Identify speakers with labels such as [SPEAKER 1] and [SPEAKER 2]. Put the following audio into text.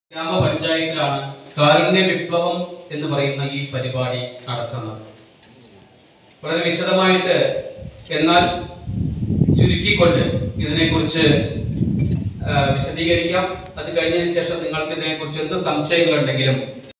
[SPEAKER 1] ഗ്രാമപഞ്ചായത്തിലാണ് കാരുണ്യ വിപ്ലവം എന്ന് പറയുന്ന ഈ പരിപാടി നടത്തുന്നത്. വളരെ വിശദമായിട്ട് എന്നാൽ ചുരുക്കിക്കൊണ്ട് ഇതിനെക്കുറിച്ച് വിശദീകരിക്കാം. അത് കഴിഞ്ഞതിന് ശേഷം നിങ്ങൾക്ക് ഇതിനെക്കുറിച്ച് എന്ത് സംശയങ്ങളുണ്ടെങ്കിലും